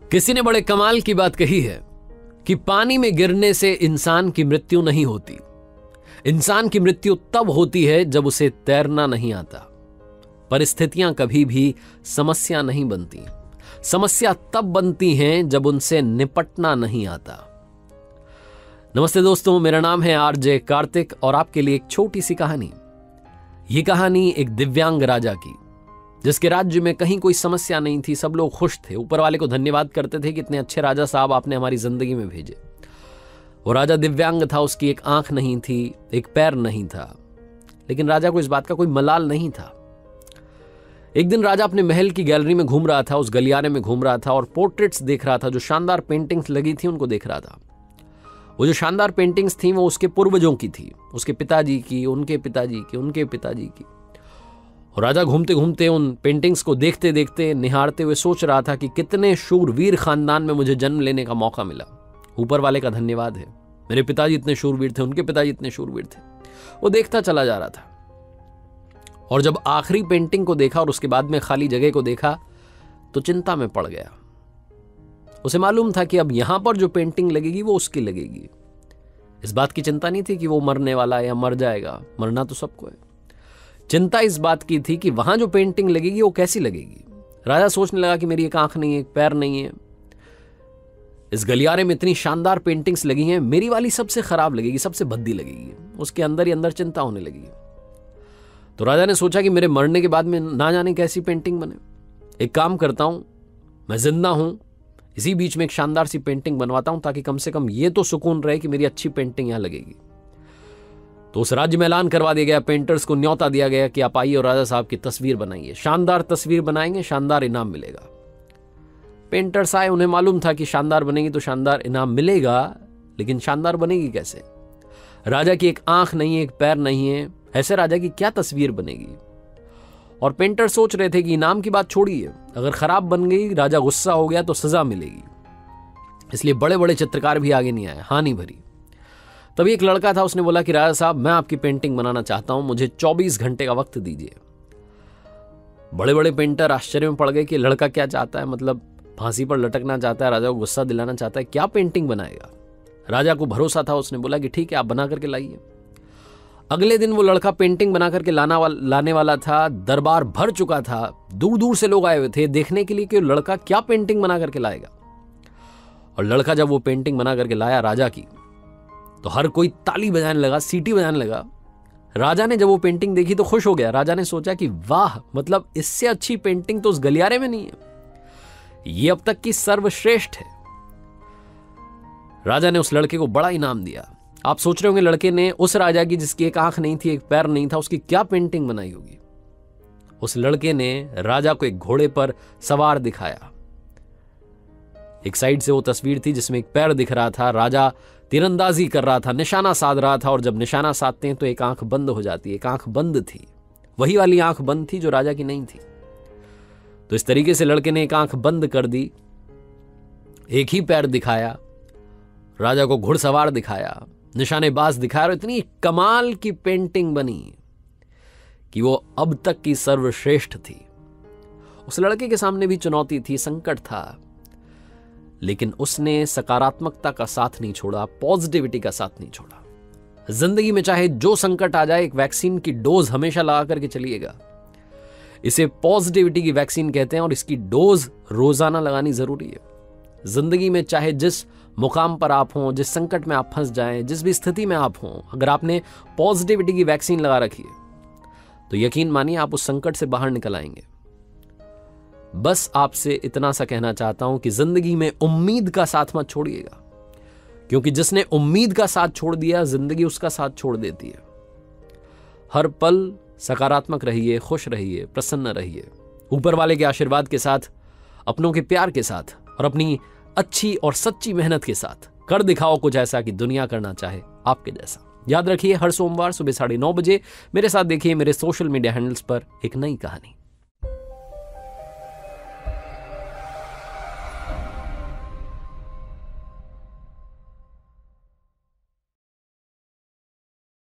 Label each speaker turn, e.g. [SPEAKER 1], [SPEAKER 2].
[SPEAKER 1] किसी ने बड़े कमाल की बात कही है कि पानी में गिरने से इंसान की मृत्यु नहीं होती। इंसान की मृत्यु तब होती है जब उसे तैरना नहीं आता। परिस्थितियां कभी भी समस्या नहीं बनती। समस्या तब बनती हैं जब उनसे निपटना नहीं आता। नमस्ते दोस्तों, मेरा नाम है आरजे कार्तिक और आपके लिए एक छोटी सी कहानी। यह कहानी एक दिव्यांग राजा की, जिसके राज्य में कहीं कोई समस्या नहीं थी। सब लोग खुश थे, ऊपर वाले को धन्यवाद करते थे कि इतने अच्छे राजा साहब आपने हमारी जिंदगी में भेजे। वो राजा दिव्यांग था, उसकी एक आंख नहीं थी, एक पैर नहीं था, लेकिन राजा को इस बात का कोई मलाल नहीं था। एक दिन राजा अपने महल की गैलरी में घूम रहा था, उस गलियारे में घूम रहा था और पोर्ट्रेट्स देख रहा था। जो शानदार पेंटिंग्स लगी थी उनको देख रहा था। वो जो शानदार पेंटिंग्स थी वो उसके पूर्वजों की थी, उसके पिताजी की, उनके पिताजी की, उनके पिताजी की। और राजा घूमते घूमते उन पेंटिंग्स को देखते देखते, निहारते हुए सोच रहा था कि कितने शूरवीर खानदान में मुझे जन्म लेने का मौका मिला। ऊपर वाले का धन्यवाद है, मेरे पिताजी इतने शूरवीर थे, उनके पिताजी इतने शूरवीर थे। वो देखता चला जा रहा था और जब आखिरी पेंटिंग को देखा और उसके बाद में खाली जगह को देखा तो चिंता में पड़ गया। उसे मालूम था कि अब यहां पर जो पेंटिंग लगेगी वो उसकी लगेगी। इस बात की चिंता नहीं थी कि वो मरने वाला है या मर जाएगा, मरना तो सबको है। चिंता इस बात की थी कि वहां जो पेंटिंग लगेगी वो कैसी लगेगी। राजा सोचने लगा कि मेरी एक आंख नहीं है, एक पैर नहीं है, इस गलियारे में इतनी शानदार पेंटिंग्स लगी हैं, मेरी वाली सबसे खराब लगेगी, सबसे भद्दी लगेगी। उसके अंदर ही अंदर चिंता होने लगी। तो राजा ने सोचा कि मेरे मरने के बाद में ना जाने कैसी पेंटिंग बने। एक काम करता हूं, मैं जिंदा हूं, इसी बीच में एक शानदार सी पेंटिंग बनवाता हूं ताकि कम से कम ये तो सुकून रहे कि मेरी अच्छी पेंटिंग यहां लगेगी। तो उस राज्य में ऐलान करवा दिया गया, पेंटर्स को न्योता दिया गया कि आप आइए और राजा साहब की तस्वीर बनाइए। शानदार तस्वीर बनाएंगे, शानदार इनाम मिलेगा। पेंटर्स आए, उन्हें मालूम था कि शानदार बनेगी तो शानदार इनाम मिलेगा, लेकिन शानदार बनेगी कैसे? राजा की एक आंख नहीं है, एक पैर नहीं है, ऐसे राजा की क्या तस्वीर बनेगी? और पेंटर सोच रहे थे कि इनाम की बात छोड़िए, अगर खराब बन गई, राजा गुस्सा हो गया तो सजा मिलेगी। इसलिए बड़े बड़े चित्रकार भी आगे नहीं आए, हानि भरी। तभी एक लड़का था, उसने बोला कि राजा साहब, मैं आपकी पेंटिंग बनाना चाहता हूं, मुझे 24 घंटे का वक्त दीजिए। बड़े बड़े पेंटर आश्चर्य में पड़ गए कि लड़का क्या चाहता है, मतलब फांसी पर लटकना चाहता है, राजा को गुस्सा दिलाना चाहता है, क्या पेंटिंग बनाएगा? राजा को भरोसा था, उसने बोला कि ठीक है, आप बना करके लाइए। अगले दिन वो लड़का पेंटिंग बना करके लाने वाला था। दरबार भर चुका था, दूर दूर से लोग आए हुए थे देखने के लिए कि लड़का क्या पेंटिंग बना करके लाएगा। और लड़का जब वो पेंटिंग बना करके लाया राजा की, तो हर कोई ताली बजाने लगा, सीटी बजाने लगा। राजा ने जब वो पेंटिंग देखी तो खुश हो गया। राजा ने सोचा कि वाह, मतलब इससे अच्छी पेंटिंग तो उस गलियारे में नहीं है, ये अब तक की सर्वश्रेष्ठ है। राजा ने उस लड़के को बड़ा इनाम दिया। आप सोच रहे होंगे लड़के ने उस राजा की जिसकी एक आंख नहीं थी, एक पैर नहीं था, उसकी क्या पेंटिंग बनाई होगी? उस लड़के ने राजा को एक घोड़े पर सवार दिखाया। एक साइड से वो तस्वीर थी जिसमें एक पैर दिख रहा था, राजा तीरंदाजी कर रहा था, निशाना साध रहा था। और जब निशाना साधते हैं तो एक आंख बंद हो जाती है, एक आंख बंद थी, वही वाली आंख बंद थी जो राजा की नहीं थी। तो इस तरीके से लड़के ने एक आंख बंद कर दी, एक ही पैर दिखाया, राजा को घुड़सवार दिखाया, निशानेबाज दिखाया, और इतनी कमाल की पेंटिंग बनी कि वो अब तक की सर्वश्रेष्ठ थी। उस लड़के के सामने भी चुनौती थी, संकट था, लेकिन उसने सकारात्मकता का साथ नहीं छोड़ा, पॉजिटिविटी का साथ नहीं छोड़ा। जिंदगी में चाहे जो संकट आ जाए, एक वैक्सीन की डोज हमेशा लगा करके चलिएगा। इसे पॉजिटिविटी की वैक्सीन कहते हैं और इसकी डोज रोजाना लगानी जरूरी है। जिंदगी में चाहे जिस मुकाम पर आप हों, जिस संकट में आप फंस जाएं, जिस भी स्थिति में आप हों, अगर आपने पॉजिटिविटी की वैक्सीन लगा रखी है तो यकीन मानिए आप उस संकट से बाहर निकल आएंगे। बस आपसे इतना सा कहना चाहता हूं कि जिंदगी में उम्मीद का साथ मत छोड़िएगा, क्योंकि जिसने उम्मीद का साथ छोड़ दिया, जिंदगी उसका साथ छोड़ देती है। हर पल सकारात्मक रहिए, खुश रहिए, प्रसन्न रहिए, ऊपर वाले के आशीर्वाद के साथ, अपनों के प्यार के साथ और अपनी अच्छी और सच्ची मेहनत के साथ कर दिखाओ कुछ ऐसा कि दुनिया करना चाहे आपके जैसा। याद रखिए, हर सोमवार सुबह 9:30 बजे मेरे साथ देखिए मेरे सोशल मीडिया हैंडल्स पर एक नई कहानी।